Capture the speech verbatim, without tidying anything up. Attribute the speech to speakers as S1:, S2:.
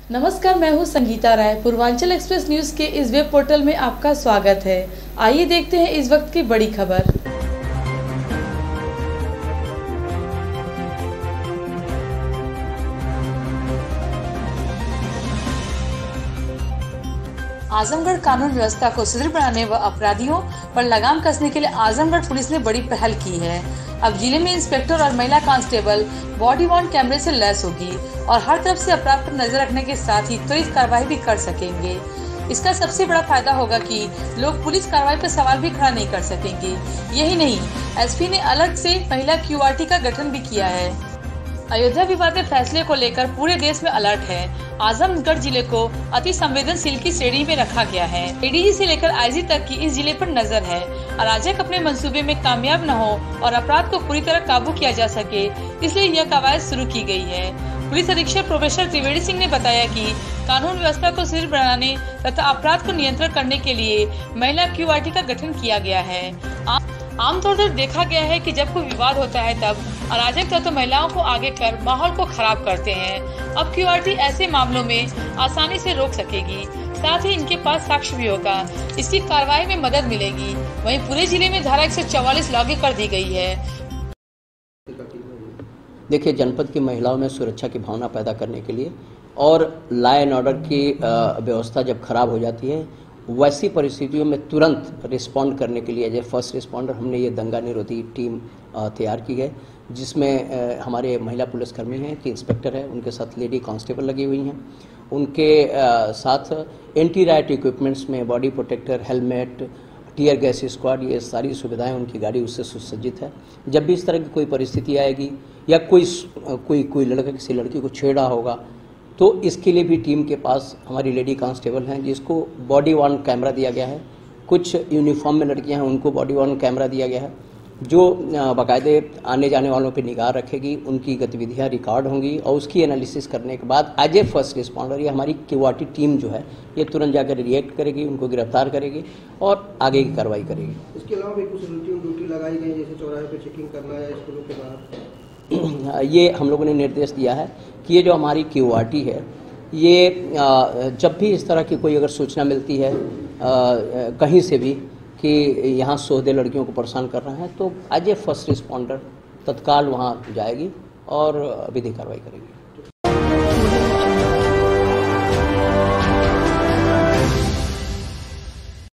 S1: नमस्कार, मैं हूं संगीता राय। पूर्वांचल एक्सप्रेस न्यूज के इस वेब पोर्टल में आपका स्वागत है। आइए देखते हैं इस वक्त की बड़ी खबर। आजमगढ़ कानून व्यवस्था को सुदृढ़ बनाने व अपराधियों पर लगाम कसने के लिए आजमगढ़ पुलिस ने बड़ी पहल की है। अब जिले में इंस्पेक्टर और महिला कांस्टेबल बॉडी वॉर्न कैमरे से लैस होगी और हर तरफ से अपराध पर नजर रखने के साथ ही त्वरित कार्रवाई भी कर सकेंगे। इसका सबसे बड़ा फायदा होगा कि लोग पुलिस कार्रवाई पर सवाल भी खड़ा नहीं कर सकेंगे। यही नहीं, एसपी ने अलग से महिला क्यूआरटी का गठन भी किया है। अयोध्या विवाद फैसले को लेकर पूरे देश में अलर्ट है। आजमगढ़ जिले को अति संवेदनशील की श्रेणी में रखा गया है। एडीजी से लेकर आईजी तक की इस जिले पर नजर है। अराजक अपने मंसूबे में कामयाब न हो और अपराध को पूरी तरह काबू किया जा सके, इसलिए यह कवायद शुरू की गई है। पुलिस अधीक्षक प्रोफेसर त्रिवेदी सिंह ने बताया कि कानून व्यवस्था को सुदृढ़ बनाने तथा अपराध को नियंत्रण करने के लिए महिला क्यूआरटी का गठन किया गया है। आमतौर पर देखा गया है कि जब कोई विवाद होता है तब अराजक तत्व तो महिलाओं को आगे कर माहौल को खराब करते हैं। अब क्यूआरटी ऐसे मामलों में आसानी से रोक सकेगी, साथ ही इनके पास साक्ष्य भी होगा। इसकी कार्रवाई में मदद मिलेगी। वहीं पूरे जिले में धारा एक सौ चौवालीस लागू कर दी गई है।
S2: देखिए, जनपद की महिलाओं में सुरक्षा की भावना पैदा करने के लिए और लॉ एंड ऑर्डर की व्यवस्था जब खराब हो जाती है, वैसी परिस्थितियों में तुरंत रिस्पॉन्ड करने के लिए एज ए फर्स्ट रिस्पॉन्डर हमने ये दंगा निरोधी टीम तैयार की है, जिसमें हमारे महिला पुलिसकर्मी हैं कि इंस्पेक्टर है, उनके साथ लेडी कांस्टेबल लगी हुई हैं। उनके साथ एंटी राइट इक्विपमेंट्स में body protector, helmet, tear gas squad, ये सारी सुविधाएं उनकी गाड़ी उससे सुसज्जित है। जब भी इस तरह की कोई परिस्थिति आएगी या कोई कोई कोई लड़का किसी लड़की को छेड़ा होगा, तो इसके लिए भी टीम के पास हमारी लेडी कांस्टेबल हैं, जिसको बॉडी वॉर्न कैमरा दिया गया है। कुछ यूनिफॉर्म में लड़कियां हैं, उनको बॉडी वॉर्न कैमरा दिया गया है, जो बाकायदे आने जाने वालों पर निगाह रखेगी, उनकी गतिविधियां रिकॉर्ड होंगी और उसकी एनालिसिस करने के बाद एज ए फर्स्ट रिस्पॉन्डर ये हमारी क्यूआरटी टीम जो है ये तुरंत जाकर रिएक्ट करेगी, उनको गिरफ्तार करेगी और आगे की कार्रवाई करेगी।
S3: इसके अलावा भी कुछ ड्यूटी लगाई गई, जैसे चौराहे पर चेकिंग करना है स्कूलों के बाहर।
S2: ये हम लोगों ने निर्देश दिया है कि ये जो हमारी क्यूआरटी है, ये जब भी इस तरह की कोई अगर सूचना मिलती है कहीं से भी कि यहाँ सोहदे लड़कियों को परेशान कर रहे हैं, तो एज ए फर्स्ट रिस्पॉन्डर तत्काल वहाँ जाएगी और विधिक कार्रवाई करेगी।